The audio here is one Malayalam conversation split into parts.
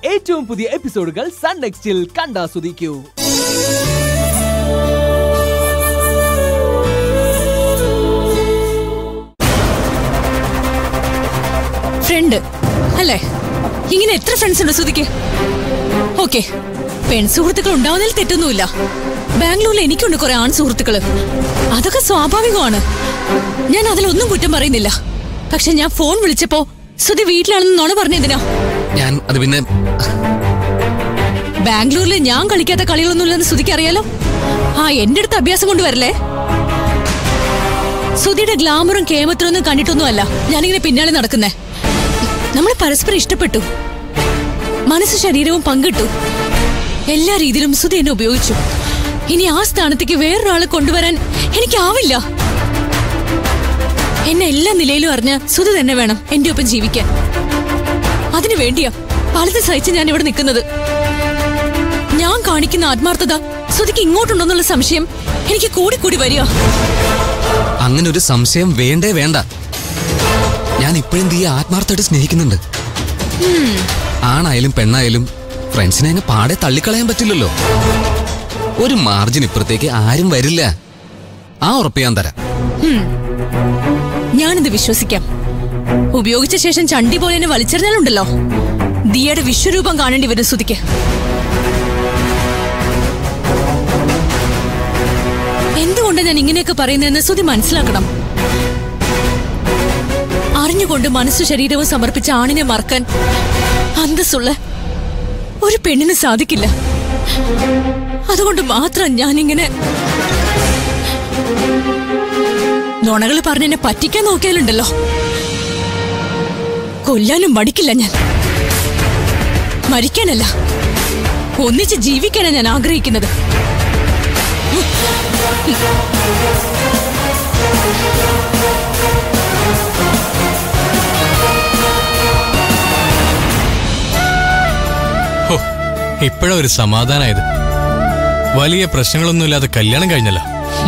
ഏറ്റവും പുതിയ എപ്പിസോഡുകൾ സൺ നെക്സ്റ്റിൽ കണ്ടാസ്വദിക്കൂ. ഫ്രണ്ട് അല്ലേ? ഇങ്ങനെ എത്ര ഫ്രണ്ട്സ് ഉണ്ട് സുധിക്ക്? ഓക്കെ, പെൺ സുഹൃത്തുക്കൾ ഉണ്ടാവുന്നതിൽ തെറ്റൊന്നുമില്ല. ബാംഗ്ലൂരിൽ എനിക്കുണ്ട് കുറെ ആൺ സുഹൃത്തുക്കള്. അതൊക്കെ സ്വാഭാവികമാണ്. ഞാൻ അതിലൊന്നും കുറ്റം പറയുന്നില്ല. പക്ഷെ ഞാൻ ഫോൺ വിളിച്ചപ്പോ സുധി വീട്ടിലാണെന്ന് നുണ പറഞ്ഞതിനാ? ഞാൻ അത് പിന്നെ ബാംഗ്ലൂരിൽ ഞാൻ കളിക്കാത്ത കളികളൊന്നുമില്ലെന്ന് സുധിക്ക് അറിയാലോ. എന്റെ അടുത്ത് അഭ്യാസം കൊണ്ടുവരല്ലേ. സുധിയുടെ ഗ്ലാമറും കേമത്തിനും ഒന്നും കണ്ടിട്ടൊന്നും അല്ല ഞാനിങ്ങനെ പിന്നാലെ നടക്കുന്നേ. നമ്മൾ പരസ്പരം ഇഷ്ടപ്പെട്ടു, മനസ്സ് ശരീരവും പങ്കിട്ടു. എല്ലാ രീതിയിലും സുധി എന്നെ ഉപയോഗിച്ചു. ഇനി ആ സ്ഥാനത്തേക്ക് വേറൊരാളെ കൊണ്ടുവരാൻ എനിക്കാവില്ല. എന്നെ എല്ലാ നിലയിലും അറിഞ്ഞ് സുധി തന്നെ വേണം എന്റെ ഒപ്പം ജീവിക്കാൻ. അതിനു വേണ്ടിയാ പലത് സഹിച്ച് ഞാൻ ഇവിടെ നിൽക്കുന്നത്. ഞാൻ കാണിക്കുന്ന ആത്മാർത്ഥത സുധിക്ക് ഇങ്ങോട്ടുണ്ടോന്നുള്ള സംശയം എനിക്ക് കൂടി കൂടി വരിക. അങ്ങനെ ഒരു സംശയം വേണ്ടേ വേണ്ട. ഞാൻ ഇപ്പോഴും തീയെ ആത്മാർത്ഥമായിട്ട് സ്നേഹിക്കുന്നുണ്ട്. ആണായാലും പെണ്ണായാലും ഫ്രണ്ട്സിനെ അങ്ങ് പാടെ തള്ളിക്കളയാൻ പറ്റില്ലല്ലോ. ഒരു മാർജിൻ ഇപ്പുറത്തേക്ക് ആരും വരില്ല. ആ ഉറപ്പ് ഞാൻ തരാം. ഞാനിത് വിശ്വസിക്കാം. ഉപയോഗിച്ച ശേഷം ചണ്ടി പോലെ എന്നെ വലിച്ചെറിഞ്ഞാലുണ്ടല്ലോ, ദിയയുടെ വിശ്വരൂപം കാണേണ്ടി വരും സുധിക്ക്. എന്തുകൊണ്ട് ഞാൻ ഇങ്ങനെയൊക്കെ പറയുന്നതെന്ന് സുധി മനസ്സിലാക്കണം. അറിഞ്ഞുകൊണ്ട് മനസ്സു ശരീരവും സമർപ്പിച്ച ആണിനെ മറക്കാൻ അന്തസ്സുള്ള ഒരു പെണ്ണിന് സാധിക്കില്ല. അതുകൊണ്ട് മാത്രം ഞാനിങ്ങനെ നുണകൾ പറഞ്ഞെന്നെ പറ്റിക്കാൻ നോക്കിയാലുണ്ടല്ലോ, കൊല്ലാനും മടിക്കില്ല ഞാൻ. മരിക്കാനല്ല, ഒന്നിച്ച് ജീവിക്കാനാണ് ഞാൻ ആഗ്രഹിക്കുന്നത്. ഇപ്പോഴാ ഒരു സമാധാനായത്. വലിയ പ്രശ്നങ്ങളൊന്നുമില്ലാതെ കല്യാണം കഴിഞ്ഞല്ലോ.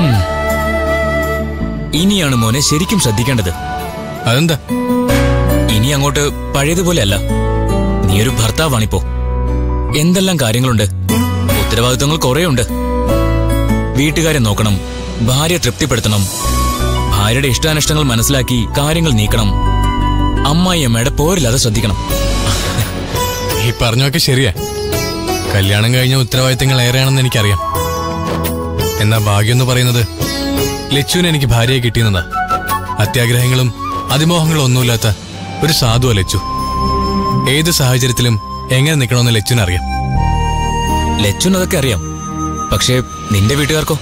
ഇനിയാണ് മോനെ ശരിക്കും ശ്രദ്ധിക്കേണ്ടത്. അതെന്താ? ഇനി അങ്ങോട്ട് പഴയതുപോലെ അല്ല. നീ ഒരു ഭർത്താവാണിപ്പോ. എന്തെല്ലാം കാര്യങ്ങളുണ്ട്, ഉത്തരവാദിത്വങ്ങൾ കുറേയുണ്ട്. വീട്ടുകാരെ നോക്കണം, ഭാര്യ തൃപ്തിപ്പെടുത്തണം, ഭാര്യയുടെ ഇഷ്ടാനിഷ്ടങ്ങൾ മനസ്സിലാക്കി കാര്യങ്ങൾ നീക്കണം, അമ്മായിയമ്മയുടെ പോരില്ലാതെ ശ്രദ്ധിക്കണം. ഈ പറഞ്ഞൊക്കെ ശരിയാ. കല്യാണം കഴിഞ്ഞ ഉത്തരവാദിത്തങ്ങൾ ഏറെയാണെന്ന് എനിക്കറിയാം. എന്നാ ഭാഗ്യം എന്ന് പറയുന്നത് ലച്ചുവിനെ എനിക്ക് ഭാര്യയെ കിട്ടിയെന്നതാ. അത്യാഗ്രഹങ്ങളും അതിമോഹങ്ങളും ഒന്നുമില്ലാത്ത ഒരു സാധുവാ ലച്ചു. ഏത് സാഹചര്യത്തിലും എങ്ങനെ നിൽക്കണമെന്ന് ലച്ചുവിനറിയാം. ലച്ചുന് അതൊക്കെ അറിയാം. പക്ഷേ നിന്റെ വീട്ടുകാർക്കോ?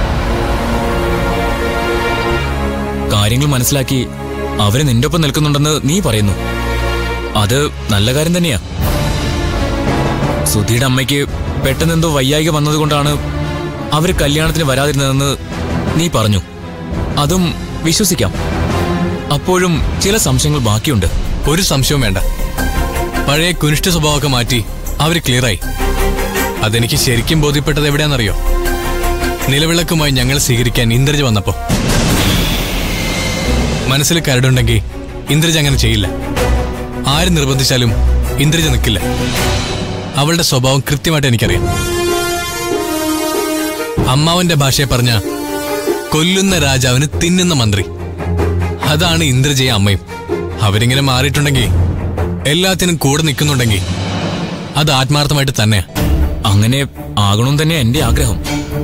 കാര്യങ്ങൾ മനസ്സിലാക്കി അവര് നിന്റെ ഒപ്പം നിൽക്കുന്നുണ്ടെന്ന് നീ പറയുന്നു. അത് നല്ല കാര്യം തന്നെയാ. സുധിയുടെ അമ്മയ്ക്ക് പെട്ടെന്നെന്തോ വയ്യായിക വന്നതുകൊണ്ടാണ് അവര് കല്യാണത്തിന് വരാതിരുന്നതെന്ന് നീ പറഞ്ഞു. അതും വിശ്വസിക്കാം. അപ്പോഴും ചില സംശയങ്ങൾ ബാക്കിയുണ്ട്. ഒരു സംശയവും വേണ്ട. പഴയ കുനിഷ്ഠ സ്വഭാവമൊക്കെ മാറ്റി അവര് ക്ലിയറായി. അതെനിക്ക് ശരിക്കും ബോധ്യപ്പെട്ടത് എവിടെയാണെന്നറിയോ? നിലവിളക്കുമായി ഞങ്ങൾ സ്വീകരിക്കാൻ ഇന്ദ്രജ വന്നപ്പോ. മനസ്സിൽ കരടുണ്ടെങ്കിൽ ഇന്ദ്രജ അങ്ങനെ ചെയ്യില്ല. ആര് നിർബന്ധിച്ചാലും ഇന്ദ്രജ നിൽക്കില്ല. അവളുടെ സ്വഭാവം കൃത്യമായിട്ട് എനിക്കറിയാം. അമ്മാവന്റെ ഭാഷയെ പറഞ്ഞ കൊല്ലുന്ന രാജാവിന് തിന്നുന്ന മന്ത്രി. അതാണ് ഇന്ദ്രജയും അമ്മയും. അവരിങ്ങനെ മാറിയിട്ടുണ്ടെങ്കിൽ, എല്ലാത്തിനും കൂടെ നിൽക്കുന്നുണ്ടെങ്കിൽ അത് ആത്മാർത്ഥമായിട്ട് തന്നെയാ. അങ്ങനെ ആകണമെന്ന് തന്നെയാ എന്റെ ആഗ്രഹം.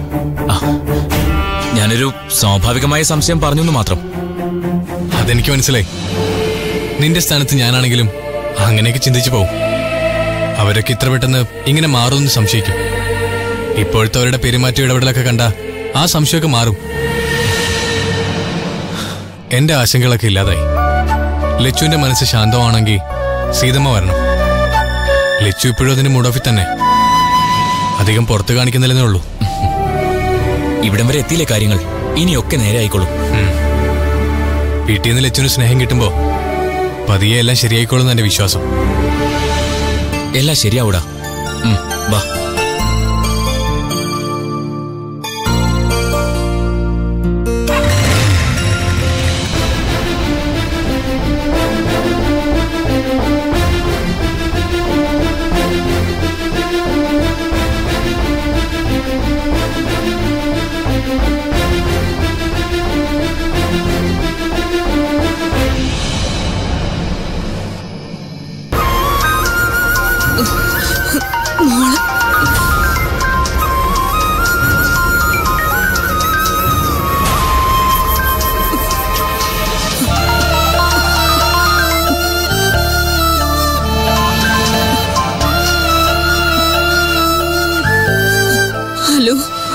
ഞാനൊരു സ്വാഭാവികമായ സംശയം പറഞ്ഞെന്ന് മാത്രം. അതെനിക്ക് മനസ്സിലായി. നിന്റെ സ്ഥാനത്ത് ഞാനാണെങ്കിലും അങ്ങനെയൊക്കെ ചിന്തിച്ചു പോവും. അവരൊക്കെ ഇത്ര പെട്ടെന്ന് ഇങ്ങനെ മാറുമെന്ന് സംശയിക്കും. ഇപ്പോഴത്തെ അവരുടെ പെരുമാറ്റം ഇടപെടലൊക്കെ കണ്ട ആ സംശയമൊക്കെ മാറും. എന്റെ ആശങ്കകളൊക്കെ ഇല്ലാതായി. ലച്ചുവിന്റെ മനസ്സ് ശാന്തമാണെങ്കിൽ സീതമ്മ വരണം. ലച്ചു ഇപ്പോഴും അതിന്റെ മൂടോഫിൽ തന്നെ. അധികം പുറത്ത് കാണിക്കുന്നില്ലെന്നേ ഉള്ളൂ. ഇവിടം വരെ എത്തിയില്ലേ കാര്യങ്ങൾ. ഇനിയൊക്കെ നേരെ ആയിക്കോളും. വീട്ടിൽ നിന്ന് ലച്ചുവിന് സ്നേഹം കിട്ടുമ്പോ പതിയെ എല്ലാം ശരിയായിക്കോളും എന്റെ വിശ്വാസം. എല്ലാം ശരിയാവൂടാ. വാ. ഹലോ,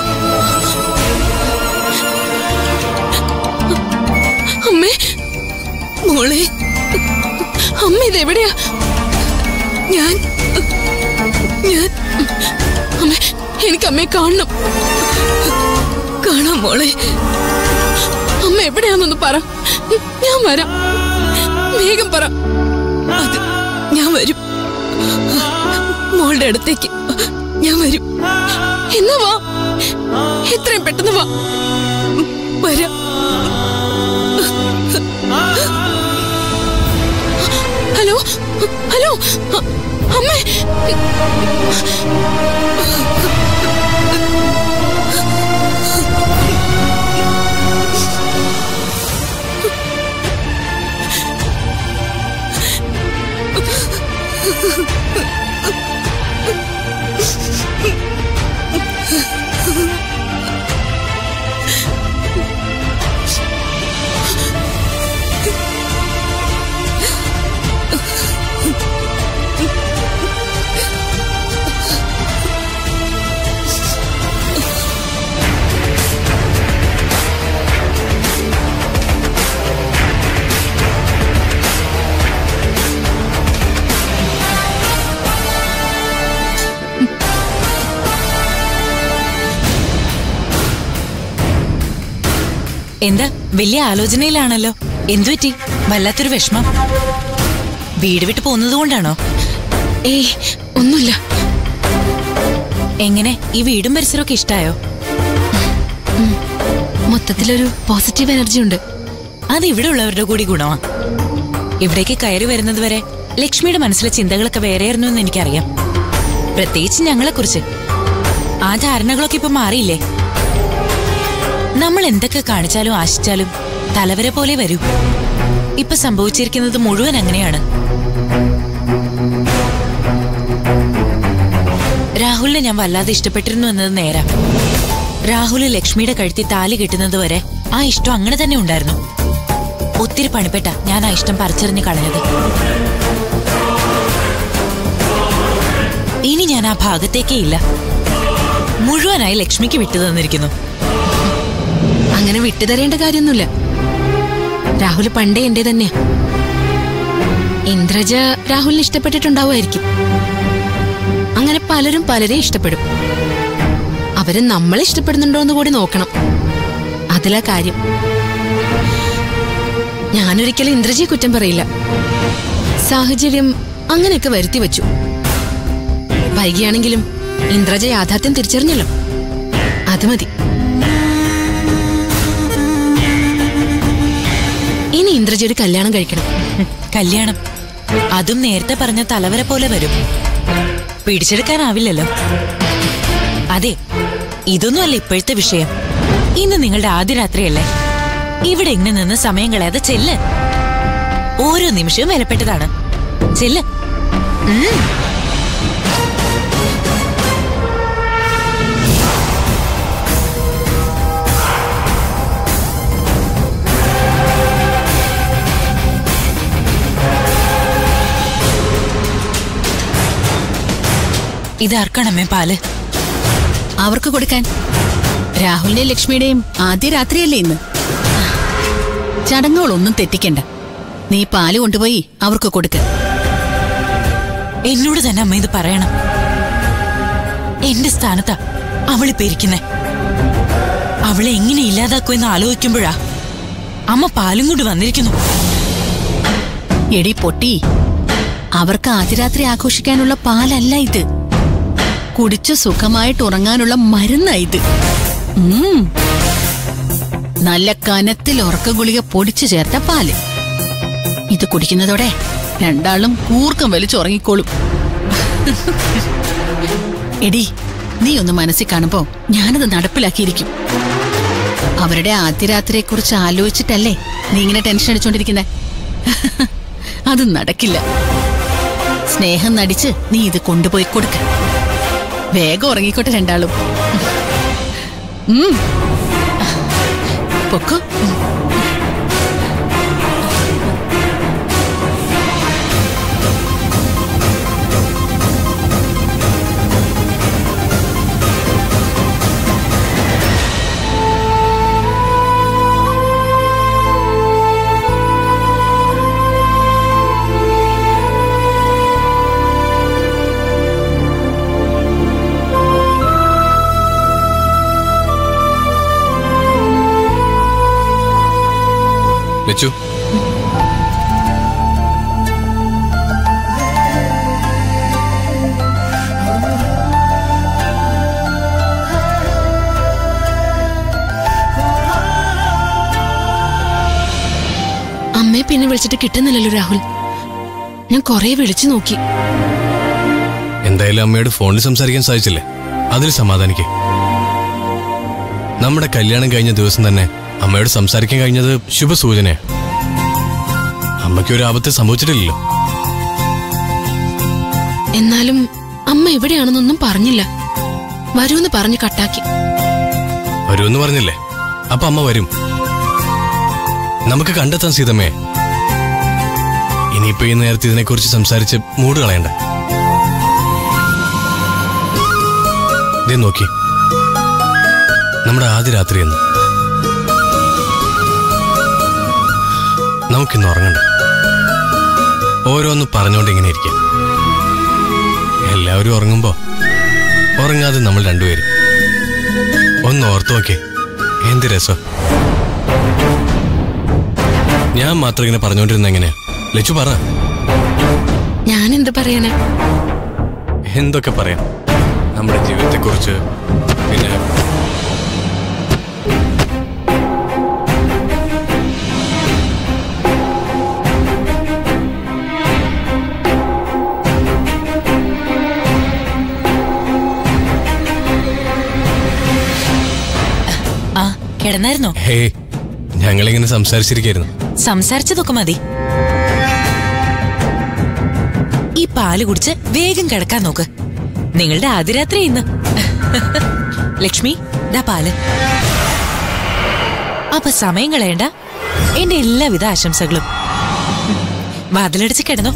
അമ്മേ, മോളെ, അമ്മ ഇതെവിടെയാ? ഞാൻ അമ്മേ, എനിക്ക് അമ്മയെ കാണണം. കാണാം മോളെ. അമ്മ എവിടെയാന്നൊന്ന് പറ, ഞാൻ വരാം. വേഗം പറ. അത് ഞാൻ വരും. മോളുടെ അടുത്തേക്ക് ഞാൻ വരും. എന്നാ വാ, എത്രയും പെട്ടെന്ന് വാ. വരാം. ഹലോ, ഹലോ, അമ്മേ. എന്താ വലിയ ആലോചനയിലാണല്ലോ? എന്തുപറ്റി? വല്ലാത്തൊരു വിഷമം. വീട് വിട്ട് പോകുന്നതുകൊണ്ടാണോ? ഏയ്, ഒന്നുമില്ല. എങ്ങനെ, ഈ വീടും പരിസരമൊക്കെ ഇഷ്ടായോ? മൊത്തത്തിലൊരു പോസിറ്റീവ് എനർജി ഉണ്ട്. അത് ഇവിടെ ഉള്ളവരുടെ കൂടി ഗുണമാ. ഇവിടേക്ക് കയറി വരുന്നത് വരെ ലക്ഷ്മിയുടെ മനസ്സിലെ ചിന്തകളൊക്കെ വേറെയായിരുന്നു എന്ന് എനിക്കറിയാം. പ്രത്യേകിച്ച് ഞങ്ങളെക്കുറിച്ച്. ആ ധാരണകളൊക്കെ ഇപ്പൊ മാറിയില്ലേ? നമ്മൾ എന്തൊക്കെ കാണിച്ചാലും ആശിച്ചാലും തലവരെ പോലെ വരൂ. ഇപ്പൊ സംഭവിച്ചിരിക്കുന്നത് മുഴുവൻ അങ്ങനെയാണ്. രാഹുലിനെ ഞാൻ വല്ലാതെ ഇഷ്ടപ്പെട്ടിരുന്നു എന്നത് നേരാ. രാഹുല് ലക്ഷ്മിയുടെ കഴുത്തി താലി കെട്ടുന്നത് വരെ ആ ഇഷ്ടം അങ്ങനെ തന്നെ ഉണ്ടായിരുന്നു. ഒത്തിരി പണിപ്പെട്ട ഞാൻ ആ ഇഷ്ടം പറിച്ചെറിഞ്ഞ് കളഞ്ഞത്. ഇനി ഞാൻ ആ ഭാഗത്തേക്കേ ഇല്ല. മുഴുവനായി ലക്ഷ്മിക്ക് വിട്ടു തന്നിരിക്കുന്നു. അങ്ങനെ വിട്ടുതരേണ്ട കാര്യമൊന്നുമില്ല. രാഹുൽ പണ്ടേ എന്റെ തന്നെയാ. ഇന്ദ്രജ രാഹുലിനെ ഇഷ്ടപ്പെട്ടിട്ടുണ്ടാവുമായിരിക്കും. അങ്ങനെ പലരും പലരെ ഇഷ്ടപ്പെടും. അവര് നമ്മളെ ഇഷ്ടപ്പെടുന്നുണ്ടോ എന്ന് കൂടി നോക്കണം. അതിലാ കാര്യം. ഞാനൊരിക്കലും ഇന്ദ്രജയെ കുറ്റം പറയില്ല. സാഹചര്യം അങ്ങനെയൊക്കെ വരുത്തി വെച്ചു. വൈകിയാണെങ്കിലും ഇന്ദ്രജ യാഥാർത്ഥ്യം തിരിച്ചറിഞ്ഞല്ലോ. അത് മതി. ഇനി ഇന്ദ്രജ ഒരു കല്യാണം കഴിക്കണം. കല്യാണം? അതും നേരത്തെ പറഞ്ഞ തലവരെ പോലെ വരും. പിടിച്ചെടുക്കാനാവില്ലല്ലോ. അതെ, ഇതൊന്നുമല്ല ഇപ്പോഴത്തെ വിഷയം. ഇന്ന് നിങ്ങളുടെ ആദ്യ രാത്രിയല്ലേ? ഇവിടെ ഇങ്ങനെ നിന്ന് സമയം കളയാതെ ചെല്ല്. ഓരോ നിമിഷവും വിലപ്പെട്ടതാണ്. ചെല്ല്. ഇതാർക്കണമേ പാല്? അവർക്ക് കൊടുക്കാൻ. രാഹുലിന്റെയും ലക്ഷ്മിയുടെയും ആദ്യ രാത്രിയല്ലേ ഇന്ന്. ചടങ്ങുകളൊന്നും തെറ്റിക്കണ്ട. നീ പാല് കൊണ്ടുപോയി അവർക്ക് കൊടുക്ക. എന്നോട് തന്നെ അമ്മ ഇത് പറയണം. എന്റെ സ്ഥാനത്താ അവളിപ്പോ ഇരിക്കുന്നേ. അവളെ എങ്ങനെ ഇല്ലാതാക്കുമെന്ന് ആലോചിക്കുമ്പോഴാ അമ്മ പാലും കൊണ്ട് വന്നിരിക്കുന്നു. എടി പൊട്ടി, അവർക്ക് ആദ്യ രാത്രി ആഘോഷിക്കാനുള്ള പാലല്ല ഇത്. കുടിച്ചു സുഖമായിട്ട് ഉറങ്ങാനുള്ള മരുന്നായത്. നല്ല കനത്തിൽ ഉറക്ക ഗുളിക പൊടിച്ചു ചേർത്ത പാല്. ഇത് കുടിക്കുന്നതോടെ രണ്ടാളും കൂർക്കം വലിച്ചുറങ്ങിക്കോളും. എടി, നീ ഒന്ന് മനസ്സിൽ കാണുമ്പോ ഞാനത് നടപ്പിലാക്കിയിരിക്കും. അവരുടെ ആദ്യ രാത്രിയെ കുറിച്ച് ആലോചിച്ചിട്ടല്ലേ നീ ഇങ്ങനെ ടെൻഷൻ അടിച്ചോണ്ടിരിക്കുന്നേ? അത് നടക്കില്ല. സ്നേഹം നടിച്ച് നീ ഇത് കൊണ്ടുപോയി കൊടുക്ക. വേഗം ഉറങ്ങിക്കോട്ടെ രണ്ടാളും. പൊക്കോ. ലച്ചു, അമ്മയെ പിന്നെ വിളിച്ചിട്ട് കിട്ടുന്നില്ലല്ലോ രാഹുൽ. ഞാൻ കൊറേ വിളിച്ചു നോക്കി. എന്തായാലും അമ്മയോട് ഫോണിൽ സംസാരിക്കാൻ സാധിച്ചില്ലേ, അതിൽ സമാധാനിക്കേ. നമ്മുടെ കല്യാണം കഴിഞ്ഞ ദിവസം തന്നെ അമ്മയോട് സംസാരിക്കാൻ കഴിഞ്ഞത് ശുഭസൂചനയാണ്. അമ്മയ്ക്ക് ഒരു ആപത്ത് സംഭവിച്ചിട്ടില്ലല്ലോ. എന്നാലും അമ്മ എവിടെയാണെന്നൊന്നും പറഞ്ഞില്ല. വരൂന്ന് പറഞ്ഞു കട്ടാക്കി. വരുമെന്ന് പറഞ്ഞില്ലേ, അപ്പൊ അമ്മ വരും. നമുക്ക് കണ്ടെത്താൻ സീതമ്മയെ. ഇനിയിപ്പോ ഈ നേരത്തെ ഇതിനെക്കുറിച്ച് സംസാരിച്ച് മൂട് കളയണ്ട. ഇതേ നോക്കി, നമ്മുടെ ആദ്യ രാത്രിയെന്ന്. നമുക്കിന്ന് ഉറങ്ങണ്ട. ഓരോന്ന് പറഞ്ഞോണ്ട് ഇങ്ങനെ ഇരിക്കാം. എല്ലാവരും ഉറങ്ങുമ്പോ ഉറങ്ങാതെ നമ്മൾ രണ്ടുപേരും ഒന്ന് ഓർത്തു നോക്കേ, എന്ത് രസം. ഞാൻ മാത്രം ഇങ്ങനെ പറഞ്ഞോണ്ടിരുന്ന എങ്ങനെയാ? ലച്ചു പറ. ഞാൻ എന്ത് പറയാനാ? എന്തൊക്കെ പറയാം, നമ്മുടെ ജീവിതത്തെ കുറിച്ച്. പിന്നെ കിടന്നായിരുന്നോ? ഹേ, ഞങ്ങളിങ്ങനെ സംസാരിച്ചിരിക്കായിരുന്നു. സംസാരിച്ചതൊക്കെ മതി. ഈ പാല് കുടിച്ച് വേഗം കിടക്കാൻ നോക്ക്. നിങ്ങളുടെ ആദ്യ രാത്രി ഇന്ന്. ലക്ഷ്മി, ദാ പാല്. അപ്പൊ സമയം കളയണ്ട. എന്റെ എല്ലാവിധ ആശംസകളും. വാതിലടിച്ച് കിടന്നോ.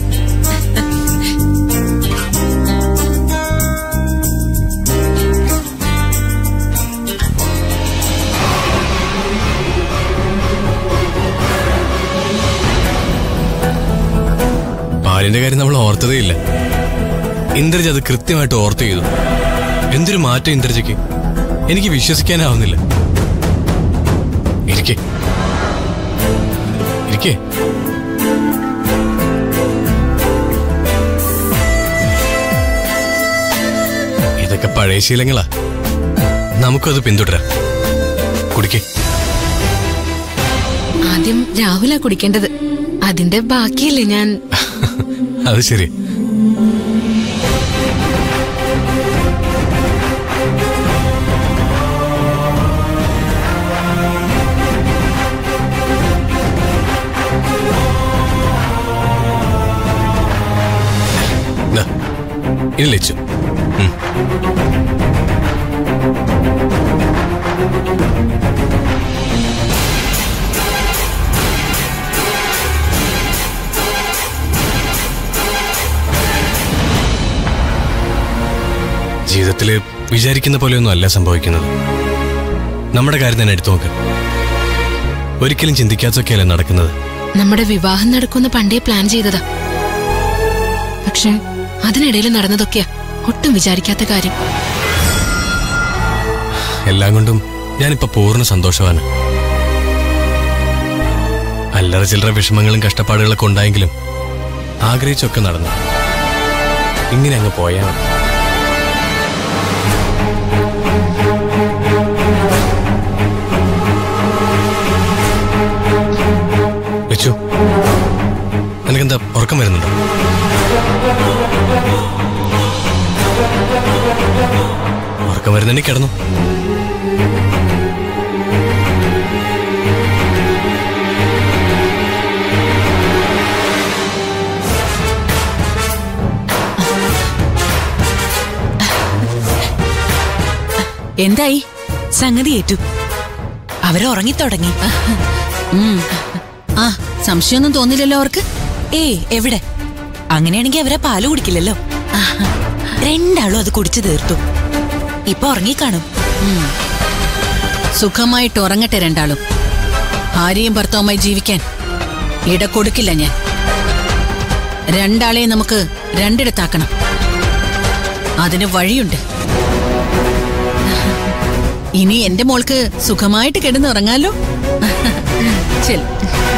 പാലിന്റെ കാര്യം നമ്മൾ ഓർത്തതേ ഇല്ല. ഇന്ദ്രജ അത് കൃത്യമായിട്ട് ഓർത്ത് ചെയ്തു. എന്തൊരു മാറ്റം ഇന്ദ്രജയ്ക്ക്, എനിക്ക് വിശ്വസിക്കാനാവുന്നില്ല. ഇരിക്കേ ഇരിക്കേ. ഇതൊക്കെ പഴയ ശീലങ്ങളാ, നമുക്കത് പിന്തുടരാം. കുടിക്കേ. ആദ്യം രാഹുലാ കുടിക്കേണ്ടത്. അതിന്റെ ബാക്കിയല്ലേ ഞാൻ. അത് ശരി. ഇനി ലച്ചു. ജീവിതത്തില് വിചാരിക്കുന്ന പോലെയൊന്നും അല്ല സംഭവിക്കുന്നത്. നമ്മുടെ കാര്യം തന്നെ എടുത്തു നോക്ക്. ഒരിക്കലും ചിന്തിക്കാത്തൊക്കെയല്ല നടക്കുന്നത്. നമ്മുടെ വിവാഹം നടക്കുമെന്ന് പണ്ടേ പ്ലാൻ ചെയ്തതാ. പക്ഷെ അതിനിടയിൽ നടന്നതൊക്കെയാ ഒട്ടും വിചാരിക്കാത്ത കാര്യം. എല്ലാം കൊണ്ടും ഞാനിപ്പോ പൂർണ്ണ സന്തോഷവാണ്. അല്ലറ ചില്ലറ വിഷമങ്ങളും കഷ്ടപ്പാടുകളൊക്കെ ഉണ്ടായെങ്കിലും ആഗ്രഹിച്ചൊക്കെ നടന്നു. ഇങ്ങനെ അങ്ങ് പോയാ മതി. ലച്ചു, നിനക്കെന്താ ഉറക്കം വരുന്നുണ്ടോ? ഉറക്കം വരുന്നുണ്ടെങ്കിൽ കിടന്നു. എന്തായി? സംഗതി ഏറ്റു. അവരുറങ്ങിത്തുടങ്ങി. ആ, സംശയമൊന്നും തോന്നില്ലല്ലോ അവർക്ക്? ഏയ്, എവിടെ? അങ്ങനെയാണെങ്കിൽ അവരെ പാല് കുടിക്കില്ലല്ലോ. രണ്ടാളും അത് കുടിച്ചു തീർത്തു. ഇപ്പൊ ഉറങ്ങിക്കാണും. സുഖമായിട്ട് ഉറങ്ങട്ടെ രണ്ടാളും. ഭാര്യയും ഭർത്താവുമായി ജീവിക്കാൻ ഇട കൊടുക്കില്ല ഞാൻ. രണ്ടാളെയും നമുക്ക് രണ്ടിടത്താക്കണം. അതിന് വഴിയുണ്ട്. ഇനി എന്റെ മോൾക്ക് സുഖമായിട്ട് കിടന്നുറങ്ങാലോ. ചെൽ.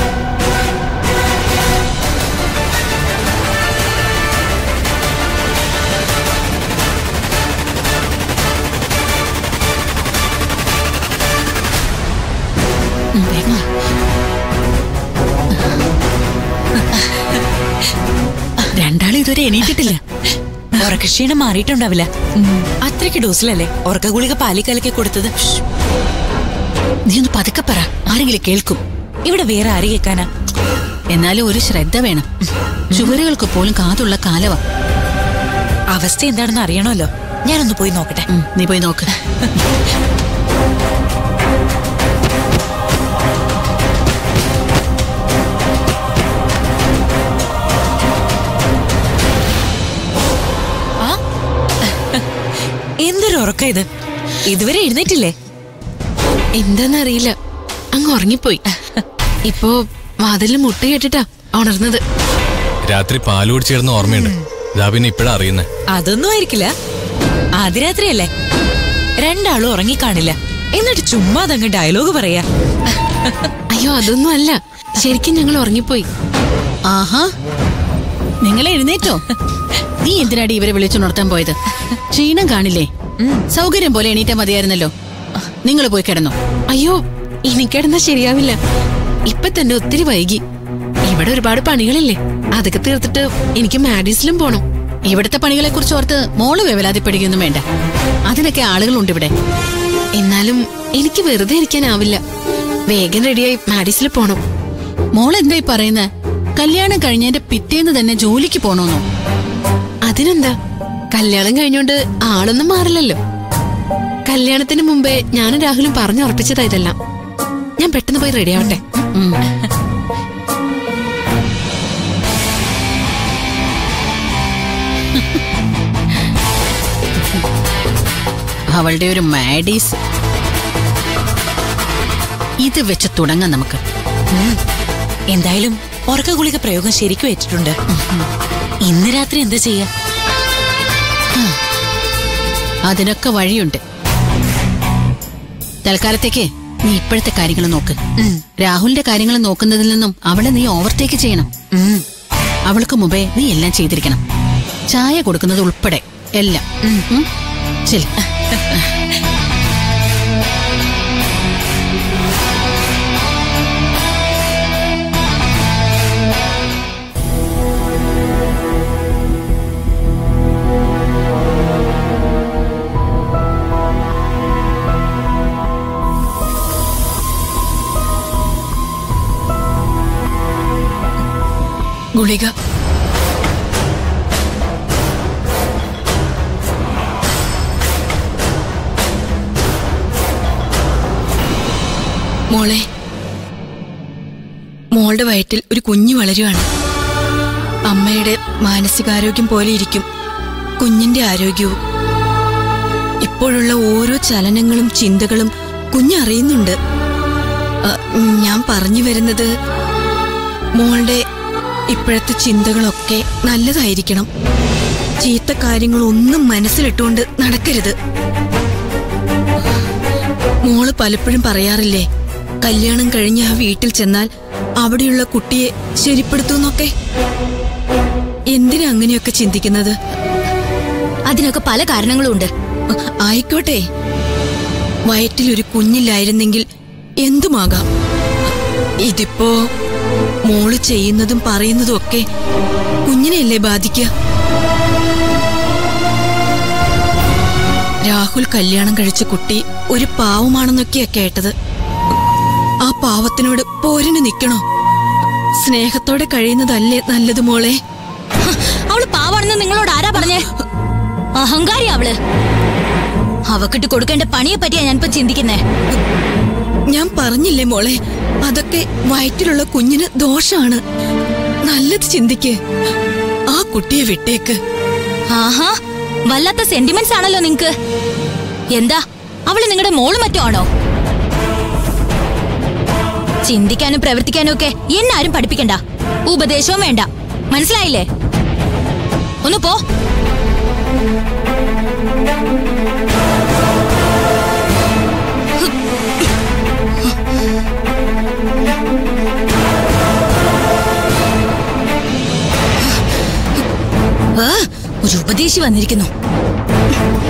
രണ്ടാളും ഇതുവരെ എണീറ്റിട്ടില്ല. ഉറക്കക്ഷീണം മാറിയിട്ടുണ്ടാവില്ല. അത്രയ്ക്ക് ഡോസിലല്ലേ ഉറക്ക ഗുളിക പാലിക്കലക്കി കൊടുത്തത്. നീ ഒന്ന് പതുക്കെ പറ, ആരെങ്കിലും കേൾക്കും. ഇവിടെ വേറെ ആര് കേൾക്കാനാ? എന്നാലും ഒരു ശ്രദ്ധ വേണം. ചുവരുകൾക്ക് പോലും കാതുള്ള കാലവാ. അവസ്ഥ എന്താണെന്ന് അറിയണമല്ലോ. ഞാനൊന്ന് പോയി നോക്കട്ടെ. നീ പോയി നോക്ക്. എന്തൊരു ഉറക്കം ഇത്! ഇതുവരെ എഴുന്നേറ്റില്ലേ? എന്താന്നറിയില്ല, അങ്ങ് ഉറങ്ങിപ്പോയി. ഇപ്പോ വാതിലിൽ മുട്ട കേട്ടിട്ടാ ഉണർന്നത്. രാത്രി പാല് കുടിച്ചിരുന്ന ഓർമ്മയുണ്ട്. ഇതാ പിന്നെ ഇപ്പഴാ അറിയുന്നേ. അതൊന്നും ആയിരിക്കില്ല. ആദ്യ രാത്രിയല്ലേ, രണ്ടാളും ഉറങ്ങിക്കാണില്ല. എന്നിട്ട് ചുമ്മാ അതങ്ങ് ഡയലോഗ് പറയാ. അയ്യോ, അതൊന്നും അല്ല, ശരിക്കും ഞങ്ങൾ ഉറങ്ങിപ്പോയി. ആഹാ, നിങ്ങൾ എഴുന്നേറ്റോ? നീ എന്തിനാടി ഇവരെ വിളിച്ചുണർത്താൻ പോയത്? ക്ഷീണം കാണില്ലേ? സൗകര്യം പോലെ എണീറ്റാ മതിയായിരുന്നല്ലോ. നിങ്ങൾ പോയി കിടന്നോ. അയ്യോ, ഇനി കിടന്നാ ശരിയാവില്ല. ഇപ്പൊ തന്നെ ഒത്തിരി വൈകി. ഇവിടെ ഒരുപാട് പണികളില്ലേ, അതൊക്കെ തീർത്തിട്ട് എനിക്ക് മാഡീസിലും പോണം. ഇവിടുത്തെ പണികളെ കുറിച്ച് ഓർത്ത് മോള് വേവലാതിപ്പെടുകയൊന്നും വേണ്ട. അതിനൊക്കെ ആളുകളുണ്ട് ഇവിടെ. എന്നാലും എനിക്ക് വെറുതെ ഇരിക്കാനാവില്ല. വേഗം റെഡിയായി മാഡീസിൽ പോണം. മോൾ എന്തായി പറയുന്നേ? കല്യാണം കഴിഞ്ഞതിന്റെ പിറ്റേന്ന് തന്നെ ജോലിക്ക് പോണോന്നോ? അതിനെന്താ, കല്യാണം കഴിഞ്ഞോണ്ട് ആളൊന്നും മാറില്ലല്ലോ. കല്യാണത്തിന് മുമ്പേ ഞാനും രാഹുലും പറഞ്ഞുറപ്പിച്ചതാ ഇതെല്ലാം. ഞാൻ പെട്ടെന്ന് പോയി റെഡി ആവട്ടെ. അവളുടെ ഒരു മാഡീസ്. ഇത് വെച്ച് തുടങ്ങാം നമുക്ക്. എന്തായാലും ഉറക്ക ഗുളിക പ്രയോഗം ശരിക്കും ഏറ്റിട്ടുണ്ട്. ഇന്ന് രാത്രി എന്താ ചെയ്യാ? അതിനൊക്കെ വഴിയുണ്ട്. തൽക്കാലത്തേക്ക് നീ ഇപ്പോഴത്തെ കാര്യങ്ങൾ നോക്ക്. രാഹുലിന്റെ കാര്യങ്ങൾ നോക്കുന്നതിൽ നിന്നും അവളെ നീ ഓവർടേക്ക് ചെയ്യണം. അവൾക്ക് മുമ്പേ നീ എല്ലാം ചെയ്തിരിക്കണം. ചായ കൊടുക്കുന്നത് ഉൾപ്പെടെ എല്ലാം. ശരി. ഗുളിക. മോളെ, മോളുടെ വയറ്റിൽ ഒരു കുഞ്ഞു വളരുകയാണ്. അമ്മയുടെ മാനസികാരോഗ്യം പോലെ ഇരിക്കും കുഞ്ഞിന്റെ ആരോഗ്യവും. ഇപ്പോഴുള്ള ഓരോ ചലനങ്ങളും ചിന്തകളും കുഞ്ഞറിയുന്നുണ്ട്. ഞാൻ പറഞ്ഞു വരുന്നത്, മോളുടെ ഇപ്പോഴത്തെ ചിന്തകളൊക്കെ നല്ലതായിരിക്കണം. ചീത്ത കാര്യങ്ങളൊന്നും മനസ്സിലിട്ടുകൊണ്ട് നടക്കരുത്. മോള് പലപ്പോഴും പറയാറില്ലേ, കല്യാണം കഴിഞ്ഞ് ആ വീട്ടിൽ ചെന്നാൽ അവിടെയുള്ള കുട്ടിയെ ശരിപ്പെടുത്തൂന്നൊക്കെ. എന്തിനാ അങ്ങനെയൊക്കെ ചിന്തിക്കുന്നത്? അതിനൊക്കെ പല കാരണങ്ങളുണ്ട്. ആയിക്കോട്ടെ, വയറ്റിലൊരു കുഞ്ഞില്ലായിരുന്നെങ്കിൽ എന്തുമാകാം. ഇതിപ്പോ മോള് ചെയ്യുന്നതും പറയുന്നതും ഒക്കെ കുഞ്ഞിനെയല്ലേ ബാധിക്കുക? രാഹുൽ കല്യാണം കഴിച്ച കുട്ടി ഒരു പാവമാണെന്നൊക്കെയാ കേട്ടത്. ആ പാവത്തിനോട് പോരിന് നിക്കണോ? സ്നേഹത്തോടെ കഴിയുന്നതല്ലേ നല്ലത് മോളെ? അവള് പാവാണെന്ന് നിങ്ങളോട് ആരാ പറഞ്ഞേ? അഹങ്കാരി അവള്. അവക്കിട്ട് കൊടുക്കേണ്ട പണിയെ പറ്റിയാ ഞാനിപ്പോ ചിന്തിക്കുന്നേ. ഞാൻ പറഞ്ഞില്ലേ മോളെ, അതൊക്കെ വയറ്റിലുള്ള കുഞ്ഞിന് ദോഷാണ്. നല്ലത് ചിന്തിക്ക്. ആ കുട്ടിയെ വിട്ടേക്ക്. ആഹാ, വല്ലാത്ത സെന്റിമെന്റ്സ് ആണല്ലോ നിങ്ങക്ക്. എന്താ, അവള് നിങ്ങളുടെ മോള് മറ്റോ ആണോ? ചിന്തിക്കാനും പ്രവർത്തിക്കാനും ഒക്കെ എന്നെ ആരും പഠിപ്പിക്കണ്ട. ഉപദേശവും വേണ്ട. മനസ്സിലായില്ലേ? ഒന്ന് പോ. വിദേശി വന്നിരിക്കുന്നു.